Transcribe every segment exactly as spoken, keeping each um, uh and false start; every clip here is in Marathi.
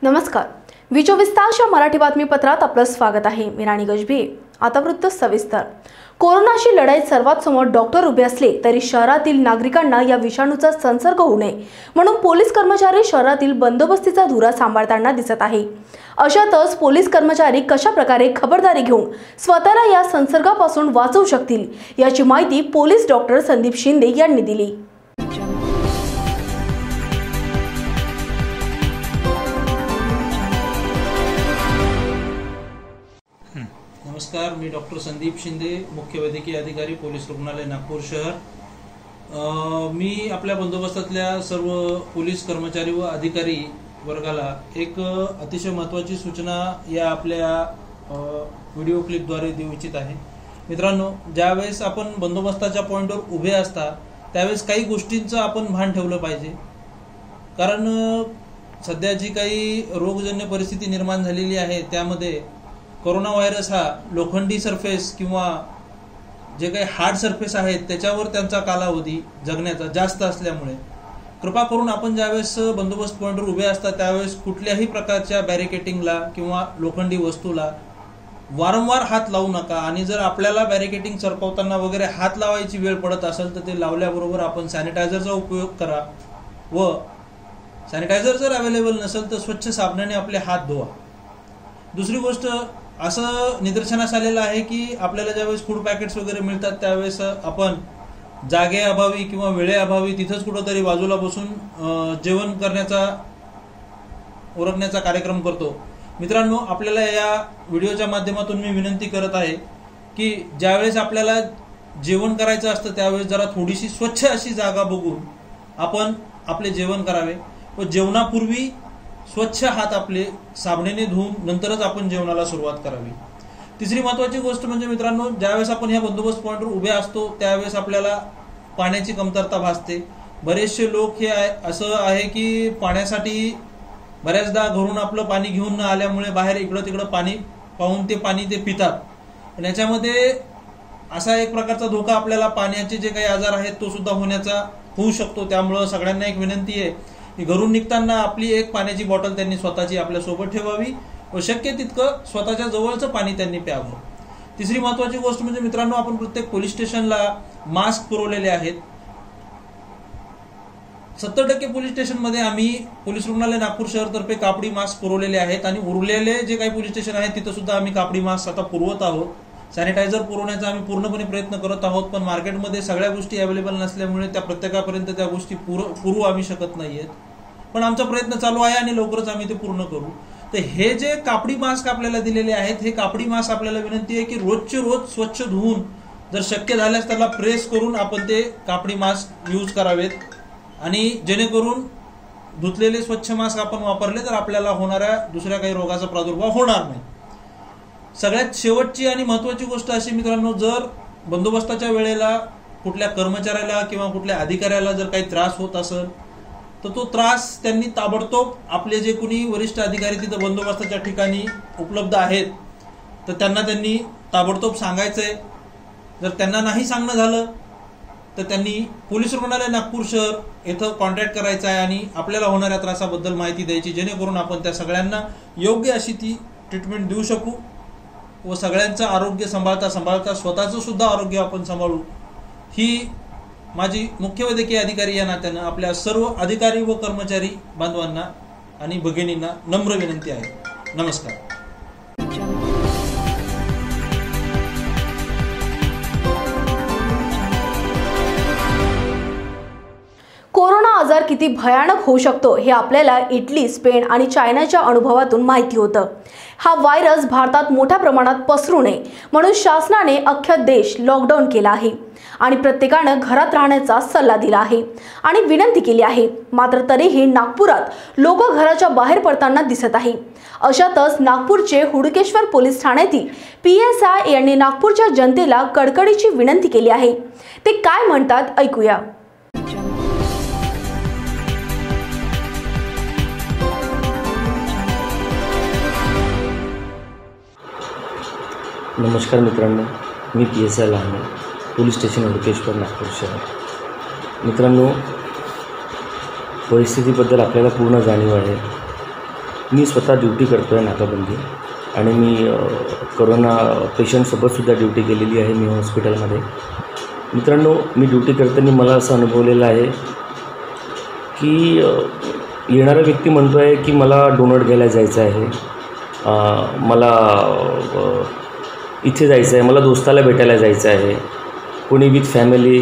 नमस्कार. विजोविस्तारच्या मराठी बातमीपत्रात आपलं स्वागत आहे. मी राणी गजबी. आता वृत्त सविस्तर. कोरोनाशी लढाईत सर्वात समोर डॉक्टर उभे असले तरी शहरातील नागरिकांना या विषाणूचा संसर्ग होऊ नये म्हणून पोलीस कर्मचारी शहरातील बंदोबस्तीचा धुरा सांभाळताना दिसत आहे. अशातच पोलीस कर्मचारी कशा प्रकारे खबरदारी घेऊन स्वतःला या संसर्गापासून वाचवू शकतील याची माहिती पोलीस डॉक्टर संदीप शिंदे यांनी दिली. नमस्कार, मी डॉक्टर संदीप शिंदे, मुख्य वैद्यकीय अधिकारी पोलीस रुग्णालय नागपूर शहर. मी आपल्या बंदोबस्तातल्या सर्व पोलीस कर्मचारी व अधिकारी वर्गाला एक अतिशय महत्त्वाची सूचना या आपल्या व्हिडिओ क्लिपद्वारे देऊ इच्छित आहे. मित्रांनो, ज्यावेळेस आपण बंदोबस्ताच्या पॉईंटवर उभे असता त्यावेळेस काही गोष्टींचं आपण भान ठेवलं पाहिजे. कारण सध्या जी काही रोगजन्य परिस्थिती निर्माण झालेली आहे त्यामध्ये कोरोना व्हायरस हा लोखंडी सरफेस किंवा जे काही हार्ड सरफेस आहेत त्याच्यावर त्यांचा कालावधी जगण्याचा जास्त असल्यामुळे कृपा करून आपण ज्यावेळेस बंदोबस्त पॉईंटवर उभे असता त्यावेळेस कुठल्याही प्रकारच्या बॅरिकेटिंगला किंवा लोखंडी वस्तूला वारंवार हात लावू नका. आणि जर आपल्याला बॅरिकेटिंग सरकवताना वगैरे हात लावायची वेळ पडत असेल तर ते लावल्याबरोबर आपण सॅनिटायझरचा उपयोग करा व सॅनिटायझर जर अवेलेबल नसेल तर स्वच्छ साबणाने आपले हात धुवा. दुसरी गोष्ट, असं निदर्शनास आलेलं आहे की आपल्याला ज्यावेळेस फूड पॅकेट्स वगैरे मिळतात त्यावेळेस आपण जागेअभावी किंवा वेळेअभावी तिथंच कुठंतरी बाजूला बसून जेवण करण्याचा उरकण्याचा कार्यक्रम करतो. मित्रांनो, आपल्याला या व्हिडिओच्या माध्यमातून मी विनंती करत आहे की ज्यावेळेस आपल्याला जेवण करायचं असतं त्यावेळेस जरा थोडीशी स्वच्छ अशी जागा बघून आपण आपले जेवण करावे व जेवणापूर्वी स्वच्छ हात आपले साबणाने धुवून नंतरच आपण जेवणाला सुरुवात करावी. तिसरी महत्त्वाची गोष्ट म्हणजे मित्रांनो, ज्यावेळेस आपण ह्या बंदोबस्त पॉईंटवर उभे असतो त्यावेळेस आपल्याला पाण्याची कमतरता भासते. बरेचसे लोक हे असं आहे की पाण्यासाठी बऱ्याचदा घरून आपलं पाणी घेऊन न आल्यामुळे बाहेर इकडं तिकडं पाणी पाहून ते पाणी ते पितात. पण याच्यामध्ये असा एक प्रकारचा धोका आपल्याला पाण्याचे जे काही आजार आहेत तो सुद्धा होण्याचा होऊ शकतो. त्यामुळं सगळ्यांना एक विनंती आहे की घरून निघताना आपली एक पाण्याची बॉटल त्यांनी स्वतःची आपल्या सोबत ठेवावी व शक्य तितकं स्वतःच्या जवळचं पाणी त्यांनी प्यावं. तिसरी महत्त्वाची गोष्ट म्हणजे मित्रांनो, आपण प्रत्येक पोलीस स्टेशनला मास्क पुरवलेले आहेत. सत्तर टक्के पोलीस स्टेशनमध्ये आम्ही पोलीस रुग्णालय नागपूर शहरतर्फे कापडी मास्क पुरवलेले आहेत आणि उरलेले जे काही पोलीस स्टेशन आहेत तिथं सुद्धा आम्ही कापडी मास्क आता पुरवत आहोत. सॅनिटायझर पुरवण्याचा आम्ही पूर्णपणे प्रयत्न करत आहोत, पण मार्केटमध्ये सगळ्या गोष्टी अवेलेबल नसल्यामुळे त्या प्रत्येकापर्यंत त्या गोष्टी पुरवू आम्ही शकत नाहीयेत. पण आमचा प्रयत्न चालू आहे आणि लवकरच आम्ही ते पूर्ण करू. तर हे जे कापडी मास्क आपल्याला दिलेले आहेत हे कापडी मास्क आपल्याला विनंती आहे की रोजचे रोज स्वच्छ धुवून जर शक्य झाल्यास त्याला प्रेस करून आपण ते कापडी मास्क यूज करावेत आणि जेणेकरून धुतलेले स्वच्छ मास्क आपण वापरले तर आपल्याला होणाऱ्या दुसऱ्या काही रोगाचा प्रादुर्भाव होणार नाही. सगळ्यात शेवटची आणि महत्त्वाची गोष्ट अशी मित्रांनो, जर बंदोबस्ताच्या वेळेला कुठल्या कर्मचाऱ्याला किंवा कुठल्या अधिकाऱ्याला जर काही त्रास होत असेल तर तो त्रास त्यांनी ताबडतोब आपले जे कोणी वरिष्ठ अधिकारी तिथं बंदोबस्ताच्या ठिकाणी उपलब्ध आहेत तर त्यांना त्यांनी ताबडतोब सांगायचंय. जर त्यांना नाही सांगणं झालं तर त्यांनी पोलीस रुग्णालय नागपूर शहर येथं कॉन्टॅक्ट करायचा आहे आणि आपल्याला होणाऱ्या त्रासाबद्दल माहिती द्यायची, जेणेकरून आपण त्या सगळ्यांना योग्य अशी ती ट्रीटमेंट देऊ शकू व सगळ्यांचं आरोग्य सांभाळता सांभाळता स्वतःचं सुद्धा आरोग्य आपण सांभाळू. ही माझी मुख्य वैद्यकीय अधिकारी या नात्यानं आपल्या सर्व अधिकारी व कर्मचारी बांधवांना आणि भगिनींना नम्र विनंती आहे. नमस्कार. कोरोना आजार किती भयानक होऊ शकतो हे आपल्याला इटली, स्पेन आणि चायनाच्या अनुभवातून माहिती होतं. हा व्हायरस भारतात मोठ्या प्रमाणात पसरू नये म्हणून शासनाने अख्खा देश लॉकडाऊन केला आहे आणि प्रत्येकानं घरात राहण्याचा सल्ला दिला आहे आणि विनंती केली आहे. मात्र तरीही नागपुरात लोक घराच्या बाहेर पडताना दिसत आहे. अशातच नागपूरचे हुडकेश्वर पोलीस ठाण्यातील पी एस आय यांनी नागपूरच्या जनतेला कडकडीची विनंती केली आहे. ते काय म्हणतात ऐकूया. नमस्कार मित्रांनो, मी P S I Lambe, police station Hudkeshwar Nagpur शहर. मित्रांनो, परिस्थितीबद्दल आपल्याला पूर्ण जाणीव आहे. मी स्वतः ड्युटी करतो आहे नाकाबंदी आणि मी अ, कोरोना पेशंटसोबतसुद्धा ड्युटी केलेली आहे मी हॉस्पिटलमध्ये. मित्रांनो, मी ड्युटी करताना मला असं अनुभवलेलं आहे की अ, येणारा व्यक्ती म्हणतो आहे की मला डोनट घ्यायला जायचं आहे, अ, मला अ, इथे जायचं आहे, मला दोस्ताला भेटायला जायचं आहे. कोणी विथ फॅमिली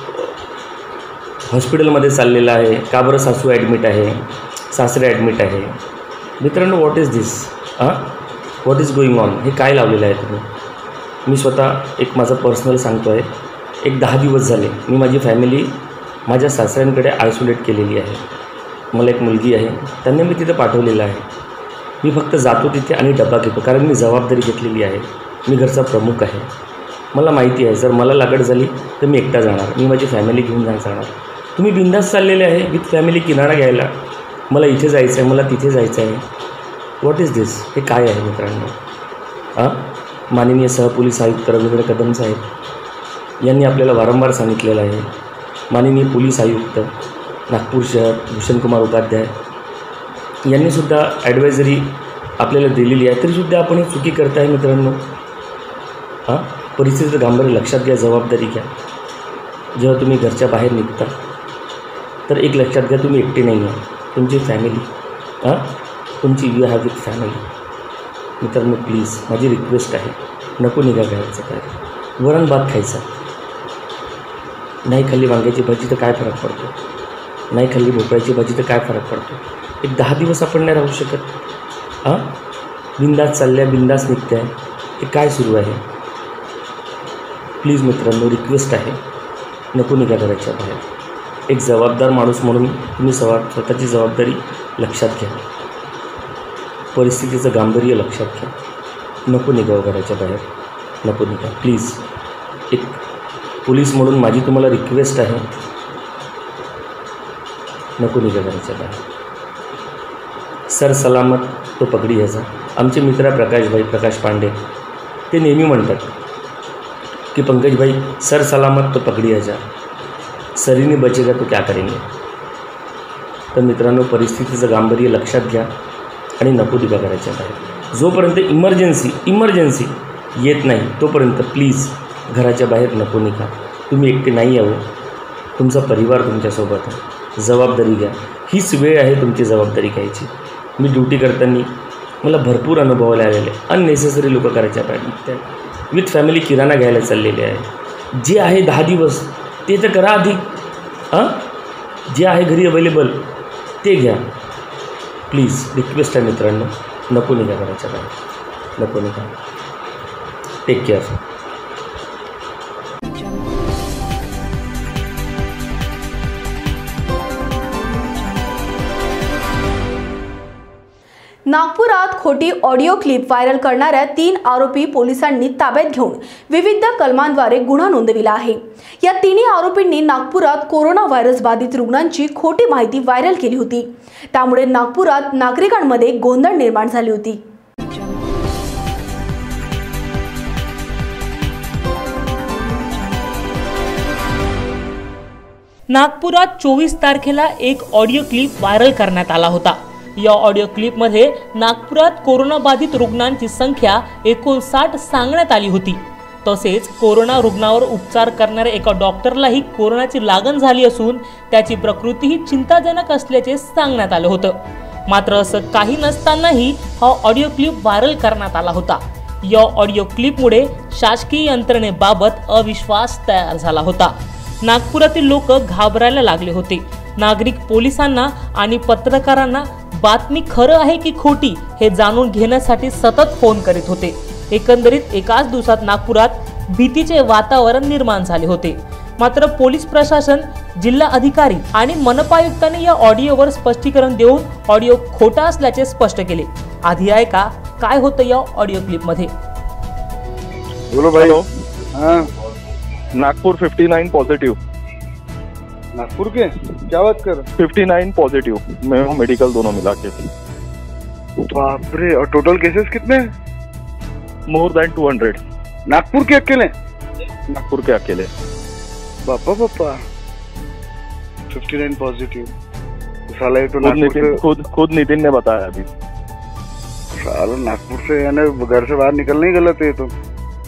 हॉस्पिटलमध्ये चाललेलं आहे. का बरं सासू ॲडमिट आहे, सासरे ॲडमिट आहे. मित्रांनो, व्हॉट इज दिस? हां व्हॉट इज गोईंग ऑन? हे काय लावलेलं आहे तुम्ही? मी स्वतः एक माझं पर्सनल सांगतो आहे. एक दहा दिवस झाले मी माझी फॅमिली माझ्या सासऱ्यांकडे आयसोलेट केलेली आहे. मला एक मुलगी आहे, त्यांनी मी तिथं पाठवलेलं आहे. मी फक्त जातो तिथे आणि डबा घेतो, कारण मी जबाबदारी घेतलेली आहे. मी घरचा प्रमुख आहे. मला माहिती आहे जर मला लागड झाली तर मी एकटा जाणार, मी माझी फॅमिली घेऊन जाणार जाणार तुम्ही बिंदास चाललेले आहे विथ फॅमिली किनारा घ्यायला. मला इथे जायचं आहे, मला तिथे जायचं आहे. What is this? हे काय आहे मित्रांनो? हां माननीय सहपोलीस आयुक्त रवींद्र कदम साहेब यांनी आपल्याला वारंवार सांगितलेलं आहे. माननीय पोलीस आयुक्त नागपूर शहर भूषणकुमार उपाध्याय यांनीसुद्धा ॲडवायझरी आपल्याला दिलेली आहे. तरीसुद्धा आपण ही चुकी करताय मित्रांनो. हां परिस्थितीचं गांभीर्य लक्षात घ्या, जबाबदारी घ्या. जेव्हा तुम्ही घरच्या बाहेर निघता तर एक लक्षात घ्या, तुम्ही एकटे नाही आहे, तुमची फॅमिली हां तुमची यू हॅव विथ फॅमिली. मित्रांनो, प्लीज माझी रिक्वेस्ट आहे, नको निघा घ्यायचं. काय वरण भात खायचा, नाही खाल्ली वांग्याची भाजी तर काय फरक पडतो, नाही खाल्ली भोपळ्याची भाजी तर काय फरक पडतो. एक दहा दिवस आपण नाही राहू शकत. हां बिंदास चालल्या, बिंदास निघते आहे, हे काय सुरू आहे? प्लीज मित्रांनो, रिक्वेस्ट आहे, नको निघा घराच्या बाहेर. एक जबाबदार माणूस म्हणून तुम्ही सवा स्वतःची जबाबदारी लक्षात घ्या, परिस्थितीचं गांभीर्य लक्षात घ्या. नको निघा घराच्या बाहेर, नको निघा प्लीज. एक पोलीस म्हणून माझी तुम्हाला रिक्वेस्ट आहे, नको निघा घराच्या बाहेर. सर सलामत तो पगडी ह्याचा. आमचे मित्र प्रकाशभाई प्रकाश पांडे ते नेहमी म्हणतात कि पंकज भाई सर सलामत तो पगड़ी है जा, सरी नहीं बचेगा तो क्या करेंगे. तर मित्रांनो, परिस्थितीचं गांभीर्य लक्षात घ्या आणि नको निघा घराच्या बाहेर. जोपर्यंत इमर्जन्सी इमर्जन्सी येत नाही तोपर्यंत प्लीज घराच्या बाहेर नको निघा. तुम्ही एकटे नाही आहो, तुमचा परिवार तुमच्यासोबत आहे. जबाबदारी घ्या, हीच वेळ आहे तुमची जबाबदारी घ्यायची. मी ड्युटी करताना मला भरपूर अनुभव आलेले. अननेसेसरी लोक घराच्या बाहेर निघत आहेत, विथ फॅमिली किराणा घ्यायला चाललेले आहे. जे आहे दहा दिवस ते तर करा आधी. हां जे आहे घरी अवेलेबल ते घ्या. प्लीज रिक्वेस्ट आहे मित्रांनो, नको निघा घराच्या बाहेर, नको निघा. Take care. नागपुरात खोटी ऑडिओ क्लिप व्हायरल करणाऱ्या तीन आरोपी पोलिसांनी ताब्यात घेऊन विविध कलमांद्वारे गुन्हा नोंदविला आहे. या तिन्ही आरोपींनी नागपुरात कोरोना व्हायरस बाधित रुग्णांची खोटी माहिती व्हायरल केली होती. त्यामुळे नागपुरात नागरिकांमध्ये गोंधळ निर्माण झाली होती. नागपुरात चोवीस तारखेला एक ऑडिओ क्लिप व्हायरल करण्यात आला होता. या ऑडिओ क्लिपमध्ये नागपुरात कोरोना बाधित रुग्णांची संख्या एकोणसाठ सांगण्यात आली होती. तसेच कोरोना रुग्णावर उपचार करणाऱ्या एका डॉक्टरलाही कोरोनाची लागण झाली असून त्याची प्रकृतीही चिंताजनक असल्याचे सांगण्यात आलं होतं. मात्र असं काही नसतानाही हा ऑडिओ क्लिप व्हायरल करण्यात आला होता. या ऑडिओ क्लिपमुळे शासकीय यंत्रणेबाबत अविश्वास तयार झाला होता. नागपुरातील लोक घाबरायला लागले होते. नागरिक पोलिसांना आणि पत्रकारांना बातमी खरं आहे की खोटी हे जाणून घेण्यासाठी सतत फोन करीत होते. एकंदरीत एकाच दिवसात नागपुरात भीतीचे वातावरण निर्माण झाले होते. मात्र पोलीस प्रशासन, जिल्हा अधिकारी आणि मनपायुक्तांनी या ऑडिओवर स्पष्टीकरण देऊन ऑडिओ खोटा असल्याचे स्पष्ट केले. आधी आहे का काय होतं या ऑडिओ क्लिप मध्ये? बोलो भाई. हाँ नागपुर उनसठ पॉजिटिव. नागपुर के क्या बात कर? उनसठ पॉजिटिव मैं हूँ, मेडिकल दोनों मिला के. बाप रे. और टोटल केसेस कितने? More than two hundred. Nagpur के अकेले? नागपुर के अकेले. बापा बापा उनसठ पॉजिटिव. साला ये तो खुद नागपुर नितिन के- खुद खुद नितिन ने बताया अभी. साला नागपुर से यानी घर से बाहर निकलने ही गलत है तो।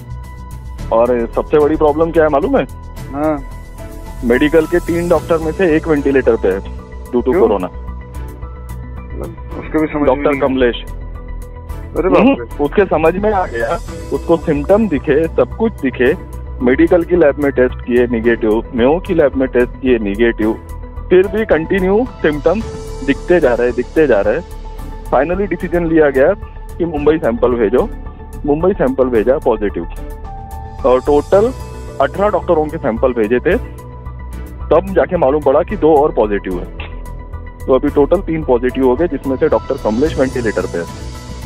और सबसे बड़ी प्रॉब्लम क्या है मालूम है? हाँ, मेडिकल के तीन डॉक्टर में से एक वेंटिलेटर पे है ड्यू टू कोरोना। उसके भी समझ में डॉक्टर नहीं- कमलेश। अरे बाप रे। उसके समझ में आ गया, उसको सिम्टम दिखे, सब कुछ दिखे, मेडिकल की लैब में टेस्ट किए निगेटिव, मेयो की लैब में टेस्ट किए निगेटिव, फिर भी कंटिन्यू सिम्टम्स दिखते जा रहे दिखते जा रहे फाइनली डिसीजन लिया गया कि मुंबई सैंपल भेजो। मुंबई सैंपल भेजा पॉजिटिव, और टोटल अठारह डॉक्टरों के सैंपल भेजे थे, तब जाके मालूम पड़ा कि दो और पॉजिटिव है। तो अभी टोटल तीन पॉजिटिव हो गए, जिसमें से डॉक्टर कमलेश वेंटिलेटर पे है।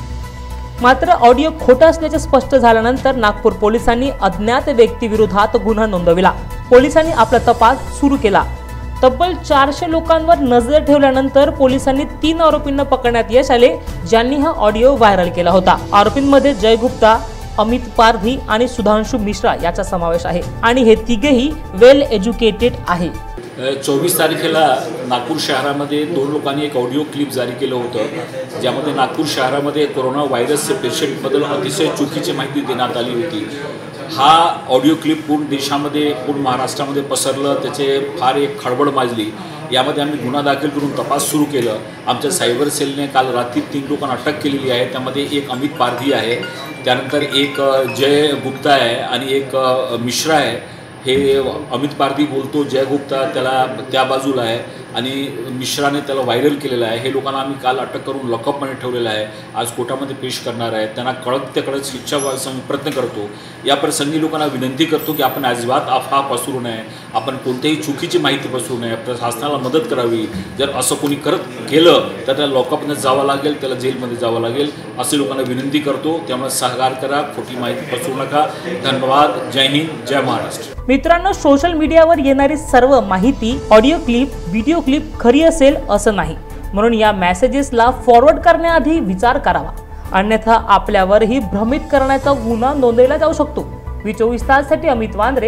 मात्र ऑडिओ खोटा असल्याचे स्पष्ट झाल्यानंतर नागपूर पोलिसांनी अज्ञात व्यक्तीविरोधात गुन्हा नोंदविला। पोलिसांनी आपला तपास सुरू केला। तब्बल चारशे लोकांवर नजर ठेवल्यानंतर पोलिसांनी तीन आरोपींना पकडण्यात यश आले, ज्यांनी हा ऑडिओ व्हायरल केला होता। आरोपींमध्ये जय गुप्ता, अमित पारधी आणि सुधांशु मिश्रा याचा समावेश आहे आणि हे तिघेही वेल एज्युकेटेड आहे। चोवीस तारखेला नागपूर शहरामध्ये दोन लोकांनी एक ऑडिओ क्लिप जारी केलं होतं, ज्यामध्ये नागपूर शहरामध्ये कोरोना व्हायरसचे पेशंटबद्दल अतिशय चुकीची माहिती देण्यात आली होती। हा ऑडिओ क्लिप पूर्ण देशामध्ये पूर्ण महाराष्ट्रामध्ये पसरलं, त्याचे फार एक खळबळ माजली। यामध्ये आम्ही गुन्हा दाखल करून तपास सुरू केलं। आमच्या सायबर सेलने काल रात्री तीन लोकांना अटक केलेली आहे, त्यामध्ये एक अमित पारधी आहे, त्यानंतर एक जय गुप्ता आहे आणि एक मिश्रा आहे। हे अमित पारधी बोलतो, जय गुप्ता त्याला त्या बाजूला आहे आणि मिश्राने त्याला व्हायरल केलेलं आहे। हे लोकांना आम्ही काल अटक करून लॉकअपमध्ये ठेवलेलं आहे, आज कोर्टामध्ये पेश करणार आहे। त्यांना कळत ते कळत शिक्षा व्हायचा प्रयत्न करतो। या प्रसंगी लोकांना विनंती करतो की आपण अजिबात अफवा पसरू नये, आपण कोणत्याही चुकीची माहिती पसरू नये, प्रशासनाला मदत करावी। जर असं कोणी करत गेलं तर त्याला लॉकअपमध्ये जावं लागेल, त्याला जेलमध्ये जावं लागेल, असे लोकांना विनंती करतो। त्यामुळे सहकार्य करा, खोटी माहिती पसरू नका। धन्यवाद। जय हिंद, जय महाराष्ट्र। मित्रांनो, सोशल मीडियावर येणारी सर्व माहिती, ऑडिओ क्लिप, व्हिडिओ क्लिप खरी असेल असं नाही, म्हणून या मेसेजेसला फॉरवर्ड करण्याआधी विचार करावा, अन्यथा आपल्यावरही भ्रमित करण्याचा गुन्हा नोंदवला जाऊ शकतो। वी चोवीस ताससाठी अमित वांद्रे।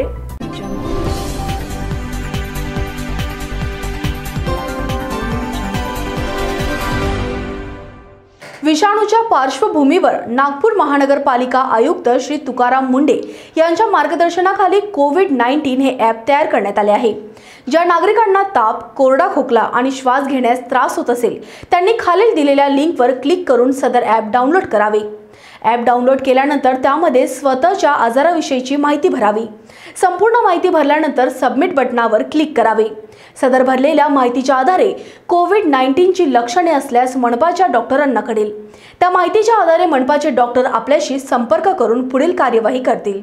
विषाणूच्या पार्श्वभूमीवर नागपूर महानगरपालिका आयुक्त श्री तुकाराम मुंडे यांच्या मार्गदर्शनाखाली कोविड नाईन्टीन हे ॲप तयार करण्यात आले आहे। ज्या नागरिकांना ताप, कोरडा खोकला आणि श्वास घेण्यास त्रास होत असेल त्यांनी खालील दिलेल्या लिंकवर क्लिक करून सदर ॲप डाउनलोड करावे। ॲप डाउनलोड केल्यानंतर त्यामध्ये स्वतःच्या आजाराविषयीची माहिती भरावी। संपूर्ण माहिती भरल्यानंतर सबमिट बटनावर क्लिक करावे। सदर भरलेल्या माहितीच्या आधारे कोविड नाईन्टीनची लक्षणे असल्यास मनपाच्या डॉक्टरांना कळेल। त्या माहितीच्या आधारे मनपाचे डॉक्टर आपल्याशी संपर्क करून पुढील कार्यवाही करतील।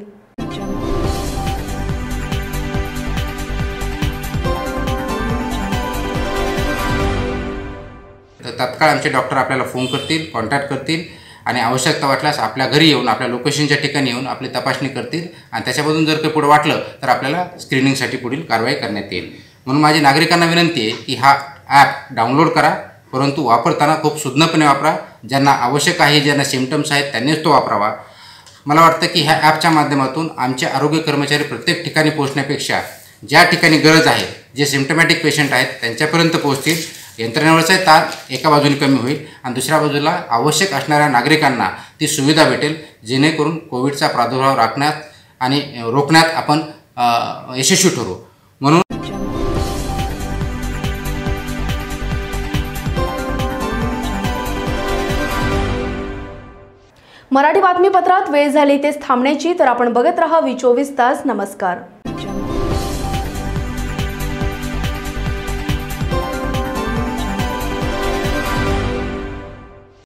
तत्काळ आमचे डॉक्टर आपल्याला फोन करतील, कॉन्टॅक्ट करतील आणि आवश्यकता वाटल्यास आपल्या घरी येऊन, आपल्या लोकेशनच्या ठिकाणी येऊन आपली तपासणी करतील आणि त्याच्यामधून जर काही पुढे वाटलं तर आपल्याला स्क्रीनिंगसाठी पुढील कारवाई करण्यात येईल। म्हणून माझी नागरिकांना विनंती आहे की हा ॲप डाउनलोड करा, परंतु वापरताना खूप सुज्ञपणे वापरा। ज्यांना आवश्यक आहे, ज्यांना सिम्पटम्स आहेत त्यांनीच तो वापरावा। मला वाटतं की ह्या ॲपच्या माध्यमातून आमचे आरोग्य कर्मचारी प्रत्येक ठिकाणी पोहोचण्यापेक्षा ज्या ठिकाणी गरज आहे, जे सिम्पटमॅटिक पेशंट आहेत त्यांच्यापर्यंत पोहोचतील। यंत्रणेवरचा ताण एका बाजूने कमी होईल आणि दुसऱ्या बाजूला आवश्यक असणाऱ्या नागरिकांना ती सुविधा भेटेल, जेणेकरून कोविडचा प्रादुर्भाव राखण्यात आणि रोखण्यात आपण यशस्वी ठरू। म्हणून मराठी बातमीपत्रात वेळ झाली तेच थांबण्याची, तर आपण बघत रहा वी चोवीस तास। नमस्कार।